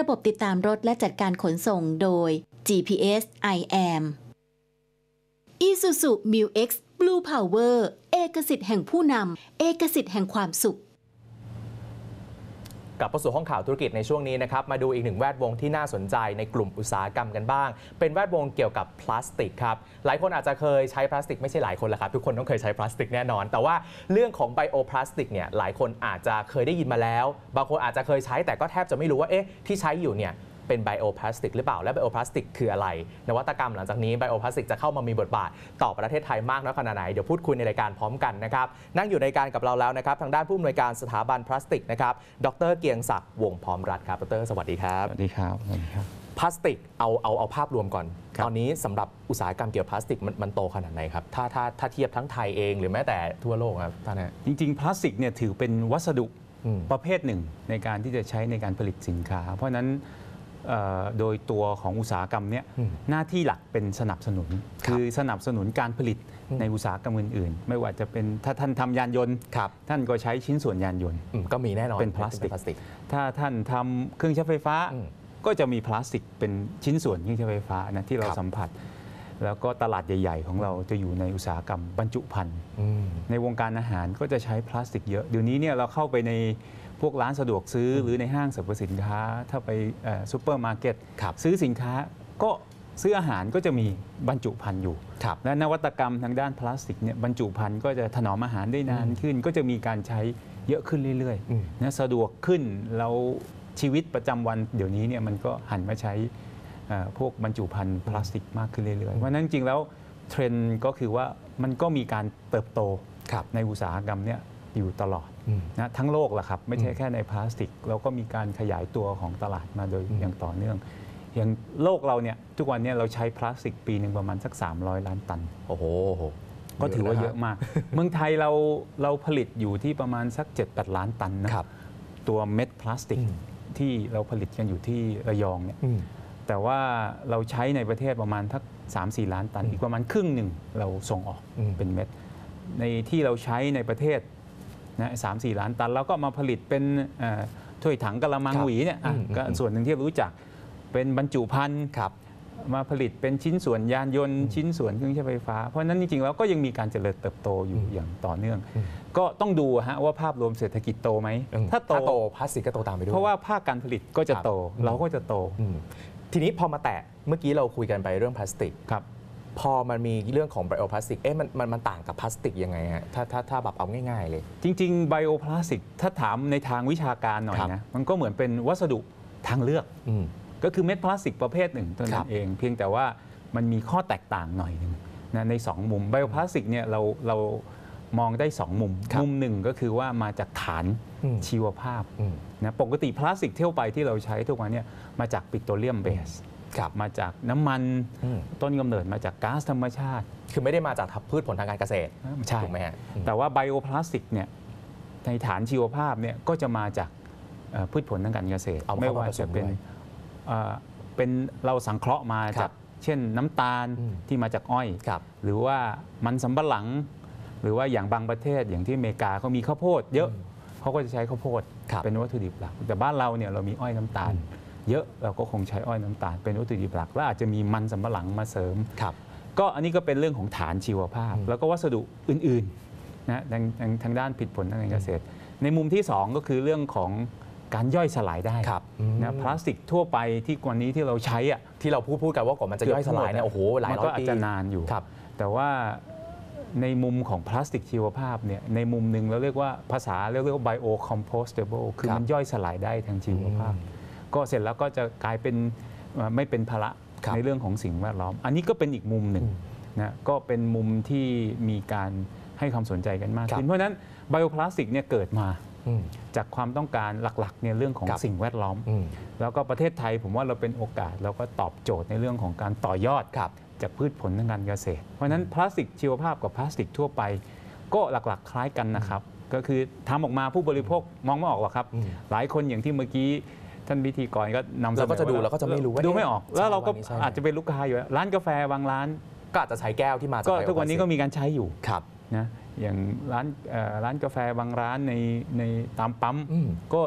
ระบบติดตามรถและจัดการขนส่งโดย GPS IAM Isuzu Mu-X Blue Power เอกสิทธิ์แห่งผู้นำเอกสิทธิ์แห่งความสุขกลับเข้าสู่ห้องข่าวธุรกิจในช่วงนี้นะครับมาดูอีกหนึ่งแวดวงที่น่าสนใจในกลุ่มอุตสาหกรรมกันบ้างเป็นแวดวงเกี่ยวกับพลาสติกครับหลายคนอาจจะเคยใช้พลาสติกไม่ใช่หลายคนแหละครับทุกคนต้องเคยใช้พลาสติกแน่นอนแต่ว่าเรื่องของไบโอพลาสติกเนี่ยหลายคนอาจจะเคยได้ยินมาแล้วบางคนอาจจะเคยใช้แต่ก็แทบจะไม่รู้ว่าที่ใช้อยู่เนี่ยเป็นไบโอพลาสติกหรือเปล่าและไบโอพลาสติกคืออะไรนวัตกรรมหลังจากนี้ไบโอพลาสติกจะเข้ามามีบทบาทต่อประเทศไทยมากน้อยขนาดไหนเดี๋ยวพูดคุยในรายการพร้อมกันนะครับนั่งอยู่ในการกับเราแล้วนะครับทางด้านผู้อำนวยการสถาบันพลาสติกนะครับดร.เกียงศักดิ์วงพร้อมรัฐครับดร.สวัสดีครับสวัสดีครับพลาสติกเอาภาพรวมก่อนตอนนี้สำหรับอุตสาหกรรมเกี่ยวกับพลาสติกมันโตขนาดไหนครับถ้าเทียบทั้งไทยเองหรือแม้แต่ทั่วโลกครับท่านจริงๆพลาสติกเนี่ยถือเป็นวัสดุประเภทหนึ่งในการที่จะใช้ในการผลิตสินค้าเพราะนั้นโดยตัวของอุตสาหกรรมเนี่ยหน้าที่หลักเป็นสนับสนุนคือสนับสนุนการผลิตในอุตสาหกรรมอื่นๆไม่ว่าจะเป็นถ้าท่านทำยานยนต์ท่านก็ใช้ชิ้นส่วนยานยนต์ก็มีแน่นอนเป็นพลาสติกถ้าท่านทำเครื่องใช้ไฟฟ้าก็จะมีพลาสติกเป็นชิ้นส่วนเครื่องใช้ไฟฟ้านะที่เราสัมผัสแล้วก็ตลาดใหญ่ๆของเราจะอยู่ในอุตสาหกรรมบรรจุภัณฑ์ในวงการอาหารก็จะใช้พลาสติกเยอะเดี๋ยวนี้เนี่ยเราเข้าไปในพวกร้านสะดวกซื้อหรือในห้างสรรพสินค้าถ้าไปซูเปอร์มาร์เก็ตซื้อสินค้าก็ซื้ออาหารก็จะมีบรรจุภัณฑ์อยู่และนวัตกรรมทางด้านพลาสติกเนี่ยบรรจุภัณฑ์ก็จะถนอมอาหารได้นานขึ้นก็จะมีการใช้เยอะขึ้นเรื่อยๆนะสะดวกขึ้นเราชีวิตประจำวันเดี๋ยวนี้เนี่ยมันก็หันมาใช้พวกบรรจุภัณฑ์พลาสติกมากขึ้นเรื่อยๆเพราะนั้นจริงแล้วเทรนด์ก็คือว่ามันก็มีการเติบโตในอุตสาหกรรมเนี่ยอยู่ตลอดนะทั้งโลกแหละครับไม่ใช่แค่ในพลาสติกเราก็มีการขยายตัวของตลาดมาโดยอย่างต่อเนื่องอย่างโลกเราเนี่ยทุกวันนี้เราใช้พลาสติกปีหนึ่งประมาณสัก300 ล้านตันโอ้โหก็ถือว่าเยอะมากเมืองไทยเราผลิตอยู่ที่ประมาณสัก 7-8 ล้านตันนะครับตัวเม็ดพลาสติกที่เราผลิตกันอยู่ที่ระยองเนี่ยแต่ว่าเราใช้ในประเทศประมาณสัก 3-4 ล้านตันอีกประมาณครึ่งหนึ่งเราส่งออกเป็นเม็ดในที่เราใช้ในประเทศนะ3-4 ล้านตันแล้วก็มาผลิตเป็นถ้วยถังกะละมังหวีเนี่ยก็ส่วนหนึ่งที่รู้จักเป็นบรรจุภัณฑ์มาผลิตเป็นชิ้นส่วนยานยนต์ชิ้นส่วนเครื่องใช้ไฟฟ้าเพราะนั้นจริงๆแล้วก็ยังมีการเจริญเติบโตอยู่อย่างต่อเนื่องก็ต้องดูว่าภาพรวมเศรษฐกิจโตไหมถ้าโตพลาสติกก็โตตามไปด้วยเพราะว่าภาคการผลิตก็จะโตเราก็จะโตทีนี้พอมาแตะเมื่อกี้เราคุยกันไปเรื่องพลาสติกพอมันมีเรื่องของไบโอพลาสติกมันต่างกับพลาสติกยังไงฮะถ้าแบบเอาง่ายๆเลยจริงๆไบโอพลาสติกถ้าถามในทางวิชาการหน่อยนะมันก็เหมือนเป็นวัสดุทางเลือกก็คือเม็ดพลาสติกประเภทหนึ่งตัวนั้นเองเพียงแต่ว่ามันมีข้อแตกต่างหน่อยหนึ่งนะใน2มุมไบโอพลาสติกเนี่ยเรามองได้2มุมหนึ่งก็คือว่ามาจากฐานชีวภาพนะปกติพลาสติกเที่ยวไปที่เราใช้ทุกวันเนี่ยมาจากปิโตรเลียมเบสมาจากน้ำมันต้นกำเนิดมาจากก๊าซธรรมชาติคือไม่ได้มาจากพืชผลทางการเกษตรถูกไหมฮะแต่ว่าไบโอพลาสติกเนี่ยในฐานชีวภาพเนี่ยก็จะมาจากพืชผลทางการเกษตรไม่ว่าจะเป็นเราสังเคราะห์มาจากเช่นน้ำตาลที่มาจากอ้อยหรือว่ามันสำปะหลังหรือว่าอย่างบางประเทศอย่างที่อเมริกาเขามีข้าวโพดเยอะเขาก็จะใช้ข้าวโพดเป็นวัตถุดิบหลักแต่บ้านเราเนี่ยเรามีอ้อยน้ำตาลเยอะเราก็คงใช้อ้อยน้ำตาลเป็นวัตถุดิบหลักและอาจจะมีมันสำปะหลังมาเสริมก็อันนี้ก็เป็นเรื่องของฐานชีวภาพแล้วก็วัสดุอื่นๆนะทางด้านผลิตผลทางการเกษตรในมุมที่2ก็คือเรื่องของการย่อยสลายได้นะพลาสติกทั่วไปที่วันนี้ที่เราใช้ที่เราพูดกันว่าก่อนมันจะย่อยสลายเนี่ยโอ้โหหลายร้อยปีมันก็อาจจะนานอยู่แต่ว่าในมุมของพลาสติกชีวภาพเนี่ยในมุมหนึ่งเราเรียกว่าภาษาเรียกว่า biocompostable คือมันย่อยสลายได้ทางชีวภาพก็เสร็จแล้วก็จะกลายเป็นไม่เป็นภาระในเรื่องของสิ่งแวดล้อมอันนี้ก็เป็นอีกมุมหนึ่งนะก็เป็นมุมที่มีการให้ความสนใจกันมากขึ้นเพราะฉะนั้นไบโอพลาสติกเนี่ยเกิดมาจากความต้องการหลักๆเนี่ยเรื่องของสิ่งแวดล้อมแล้วก็ประเทศไทยผมว่าเราเป็นโอกาสแล้วก็ตอบโจทย์ในเรื่องของการต่อยอดจากพืชผลทางการเกษตรเพราะฉะนั้นพลาสติกชีวภาพกับพลาสติกทั่วไปก็หลักๆคล้ายกันนะครับก็คือทำออกมาผู้บริโภคมองไม่ออกหรอกครับหลายคนอย่างที่เมื่อกี้ท่านพิธีกรก็นำเสนอเราก็จะดูแล้วก็จะไม่รู้ว่าดูไม่ออกแล้วเราก็อาจจะเป็นลูกค้าอยู่ร้านกาแฟบางร้านก็อาจจะใช้แก้วที่มาจากก็ทุกวันนี้ก็มีการใช้อยู่นะ อย่างร้านกาแฟบางร้านในตามปั๊มก็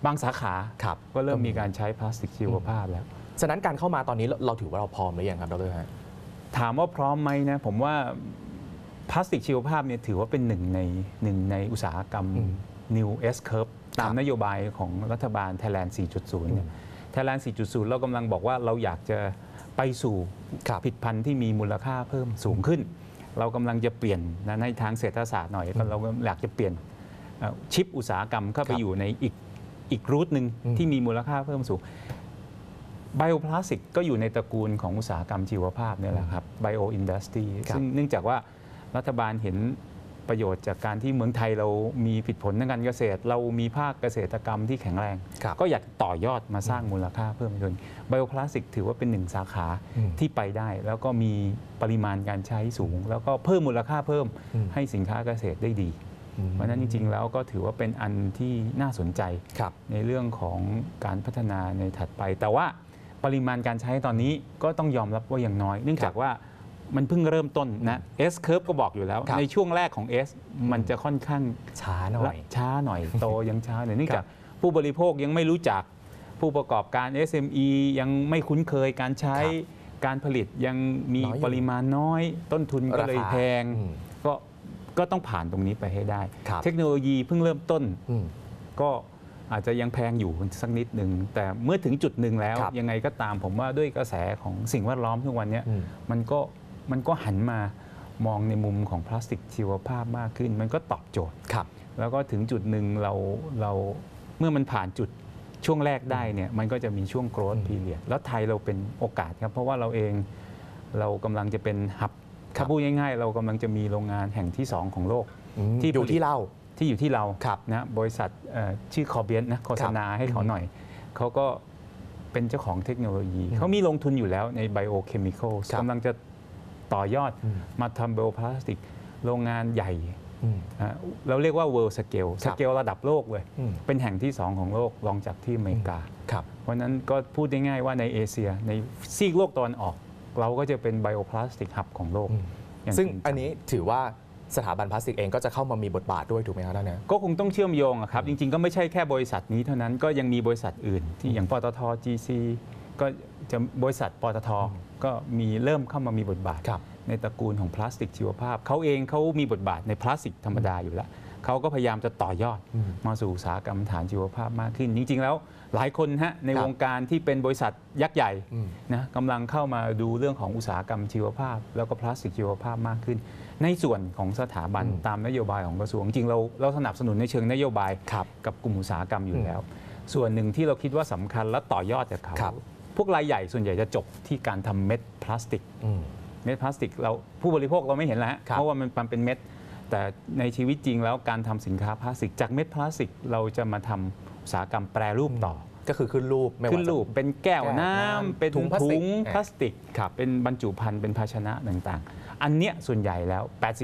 บางสาขาครับก็เริ่มมีการใช้พลาสติกชีวภาพแล้วฉะนั้นการเข้ามาตอนนี้เราถือว่าเราพร้อมหรือยังครับดรฮะถามว่าพร้อมไหมนะผมว่าพลาสติกชีวภาพเนี่ยถือว่าเป็นหนึ่งในอุตสาหกรรม New S Curve ตามนโยบายของรัฐบาล Thailand 4.0 เนี่ย Thailand 4.0 เรากำลังบอกว่าเราอยากจะไปสู่ผลิตภัณฑ์ที่มีมูลค่าเพิ่มสูงขึ้น เรากำลังจะเปลี่ยนนะในทางเศรษฐศาสตร์หน่อยเราอยากจะเปลี่ยนชิปอุตสาหกรรมเข้าไปอยู่ในอีกรูทหนึ่งที่มีมูลค่าเพิ่มสูงไบโอพลาสติกก็อยู่ในตระกูลของอุตสาหกรรมชีวภาพเนี่ยแหละครับไบโออินดัสทรีซึ่งเนื่องจากว่ารัฐบาลเห็นประโยชน์จากการที่เมืองไทยเรามีผลผลทางการเกษตรเรามีภาคเกษตรกรรมที่แข็งแรง ก็อยากต่อยอดมาสร้างมูลค่าเพิ่มขึ้นไบโอพลาสติกถือว่าเป็นหนึ่งสาขาที่ไปได้แล้วก็มีปริมาณการใช้สูง แล้วก็เพิ่มมูลค่าเพิ่มให้สินค้าเกษตรได้ดีเพราะนั้นจริงๆแล้วก็ถือว่าเป็นอันที่น่าสนใจในเรื่องของการพัฒนาในถัดไปแต่ว่าปริมาณการใช้ตอนนี้ก็ต้องยอมรับว่ายังน้อยเนื่องจากว่ามันเพิ่งเริ่มต้นนะ S curve ก็บอกอยู่แล้วในช่วงแรกของ S มันจะค่อนข้างช้าหน่อยโตยังช้าหน่อยเนื่องจากผู้บริโภคยังไม่รู้จักผู้ประกอบการ SME ยังไม่คุ้นเคยการใช้การผลิตยังมีปริมาณน้อยต้นทุนก็เลยแพงก็ต้องผ่านตรงนี้ไปให้ได้เทคโนโลยีเพิ่งเริ่มต้นก็อาจจะยังแพงอยู่สักนิดหนึ่งแต่เมื่อถึงจุดหนึ่งแล้วยังไงก็ตามผมว่าด้วยกระแสของสิ่งแวดล้อมทุกวันนี้มันก็หันมามองในมุมของพลาสติกชีวภาพมากขึ้นมันก็ตอบโจทย์แล้วก็ถึงจุดหนึ่งเราเมื่อมันผ่านจุดช่วงแรกได้เนี่ยมันก็จะมีช่วงโกรธพีเรียดแล้วไทยเราเป็นโอกาสครับเพราะว่าเรากำลังจะเป็นฮับถ้าพูดง่ายๆเรากำลังจะมีโรงงานแห่งที่ 2 ของโลกที่อยู่ที่เรานะบริษัทชื่อคอเบียนนะโฆษณาให้เขาหน่อยเขาก็เป็นเจ้าของเทคโนโลยีเขามีลงทุนอยู่แล้วในไบโอเคมีคอลกำลังจะต่อยอดมาทำไบโอพลาสติกโรงงานใหญ่เราเรียกว่า world scale สเกลระดับโลกเลยเป็นแห่งที่ 2 ของโลกรองจากที่อเมริกาเพราะนั้นก็พูดได้ง่ายว่าในเอเชียในซีกโลกตะวันออกเราก็จะเป็นไบโอพลาสติกฮับของโลกซึ่งอันนี้ถือว่าสถาบันพลาสติกเองก็จะเข้ามามีบทบาทด้วยถูกไหมครับท่านก็คงต้องเชื่อมโยงครับจริงๆก็ไม่ใช่แค่บริษัทนี้เท่านั้นก็ยังมีบริษัทอื่นที่อย่างปตท. GC ก็จะบริษัทปตท.ก็มีเริ่มเข้ามามีบทบาทในตระกูลของพลาสติกชีวภาพเขามีบทบาทในพลาสติกธรรมดาอยู่แล้วเขาก็พยายามจะต่อยอดมาสู่อุตสาหกรรมฐานชีวภาพมากขึ้นจริงๆแล้วหลายคนในวงการที่เป็นบริษัทยักษ์ใหญ่นะกำลังเข้ามาดูเรื่องของอุตสาหกรรมชีวภาพแล้วก็พลาสติกชีวภาพมากขึ้นในส่วนของสถาบันตามนโยบายของกระทรวงจริงเราสนับสนุนในเชิงนโยบายกับกลุ่มอุตสาหกรรมอยู่แล้วส่วนหนึ่งที่เราคิดว่าสำคัญและต่อยอดจากเขาพวกรายใหญ่ส่วนใหญ่จะจบที่การทำเม็ดพลาสติกเม็ดพลาสติกเราผู้บริโภคเราไม่เห็นแล้วเพราะว่ามันเป็นเม็ดแต่ในชีวิตจริงแล้วการทำสินค้าพลาสติกจากเม็ดพลาสติกเราจะมาทำอุตสาหกรรมแปรรูปต่อก็คือขึ้นรูปเป็นแก้วน้ำเป็นถุงพลาสติกเป็นบรรจุภัณฑ์เป็นภาชนะต่างๆอันเนี้ยส่วนใหญ่แล้ว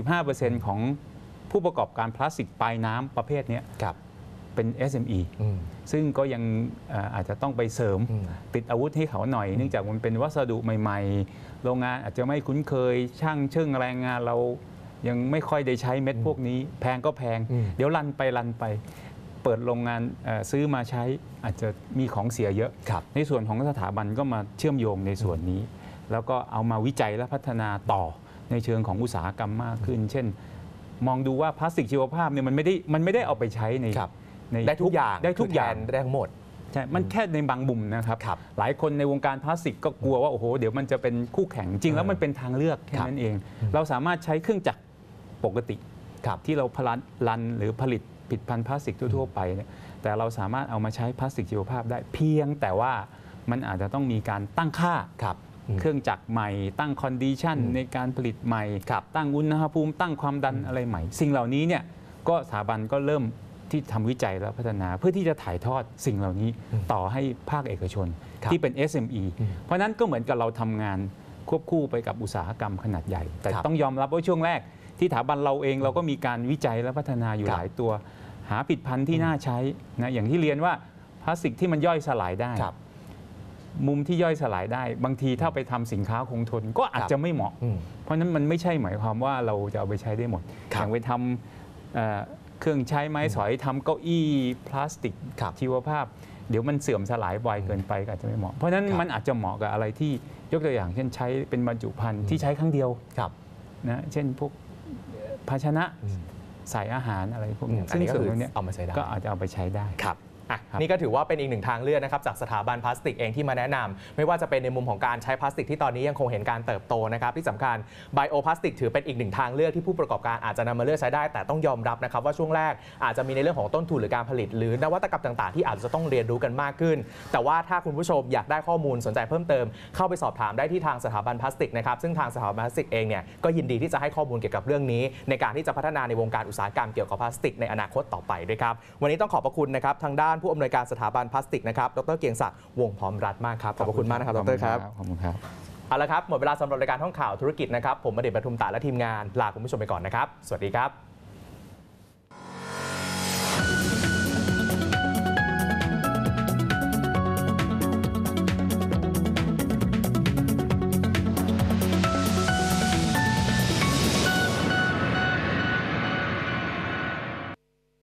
85% ของผู้ประกอบการพลาสติกปลายน้ำประเภทนี้เป็น SME ซึ่งก็ยังอาจจะต้องไปเสริมติดอาวุธให้เขาหน่อยเนื่องจากมันเป็นวัสดุใหม่ๆโรงงานอาจจะไม่คุ้นเคยช่างเชิงแรงงานเรายังไม่ค่อยได้ใช้เม็ดพวกนี้แพงก็แพงเดี๋ยวรันไปเปิดโรงงานซื้อมาใช้อาจจะมีของเสียเยอะในส่วนของสถาบันก็มาเชื่อมโยงในส่วนนี้แล้วก็เอามาวิจัยและพัฒนาต่อในเชิงของอุตสาหกรรมมากขึ้นเช่นมองดูว่าพลาสติกชีวภาพเนี่ยมันไม่ได้เอาไปใช้ในได้ทุกอย่างได้ทั้งหมดใช่มันแค่ในบางมุมนะครับหลายคนในวงการพลาสติกก็กลัวว่าโอ้โหเดี๋ยวมันจะเป็นคู่แข่งจริงแล้วมันเป็นทางเลือกแค่นั้นเองเราสามารถใช้เครื่องจักรปกติที่เรารันหรือผลิตผลิตภัณฑ์พลาสติกทั่วไปเนี่ยแต่เราสามารถเอามาใช้พลาสติกชีวภาพได้เพียงแต่ว่ามันอาจจะต้องมีการตั้งค่าเครื่องจักรใหม่ตั้งคอนดิชันในการผลิตใหม่ตั้งอุณหภูมิตั้งความดันอะไรใหม่สิ่งเหล่านี้เนี่ยก็สถาบันก็เริ่มที่ทำวิจัยและพัฒนาเพื่อที่จะถ่ายทอดสิ่งเหล่านี้ต่อให้ภาคเอกชนที่เป็น SME เพราะนั้นก็เหมือนกับเราทำงานควบคู่ไปกับอุตสาหกรรมขนาดใหญ่แต่ต้องยอมรับว่าช่วงแรกที่สถาบันเราเองเราก็มีการวิจัยและพัฒนาอยู่หลายตัวหาผลิตภัณฑ์ที่น่าใช้นะอย่างที่เรียนว่าพลาสติกที่มันย่อยสลายได้มุมที่ย่อยสลายได้บางทีถ้าไปทำสินค้าคงทนก็อาจจะไม่เหมาะเพราะนั้นมันไม่ใช่หมายความว่าเราจะเอาไปใช้ได้หมดอย่างไปทำเครื่องใช้ไม้สอยทำเก้าอี้พลาสติกครับชีวภาพ เดี๋ยวมันเสื่อมสลายไวเกินไปก็อาจจะไม่เหมาะเพราะฉะนั้นครับมันอาจจะเหมาะกับอะไรที่ยกตัวอย่างเช่นใช้เป็นบรรจุภัณฑ์ที่ใช้ครั้งเดียวครับนะเช่นพวกภาชนะอืมใส่อาหารอะไรพวกอืนี้มอันนี้ก็ส่วนคือตรงเนี้ยเอามาใช้ได้ก็อาจจะเอาไปใช้ได้ครับอ่ะครับนี่ก็ถือว่าเป็นอีกหนึ่งทางเลือกนะครับจากสถาบันพลาสติกเองที่มาแนะนำไม่ว่าจะเป็นในมุมของการใช้พลาสติกที่ตอนนี้ยังคงเห็นการเติบโตนะครับที่สำคัญไบโอพลาสติกถือเป็นอีกหนึ่งทางเลือกที่ผู้ประกอบการอาจจะนำมาเลือกใช้ได้ แต่ต้องยอมรับนะครับว่าช่วงแรกอาจจะมีในเรื่องของต้นทุนหรือการผลิต หรือนวัตกรรมต่างๆที่อาจจะต้องเรียนรู้กันมากขึ้น แต่ว่าถ้าคุณผู้ชมอยากได้ข้อมูลสนใจเพิ่มเติมเข้าไปสอบถามได้ที่ทางสถาบันพลาสติกนะครับซึ่งทางสถาบันพลาสติกเองเนี่ยก็ยินดีที่จะให้ข้อมูลเกี่ยวกับเรื่องนี้ในการที่จะพัฒนาในวงการอุตสาหกรรมเกี่ยวกับพลาสติกในอนาคตต่อไปด้วยครับวันนี้ต้องขอบพระคุณนะครับทางด้านผู้อำนวยการสถาบันพลาสติกนะครับดร.เกียงศักดิ์วงศ์พร้อมรัฐมากครับขอบพระคุณมากนะครับดร.ครับขอบคุณครับเอาละครับหมดเวลาสำหรับรายการห้องข่าวธุรกิจนะครับผมอเดช ปทุมตะและทีมงานลาคุณผู้ชมไปก่อนนะครับสวัสดีครับ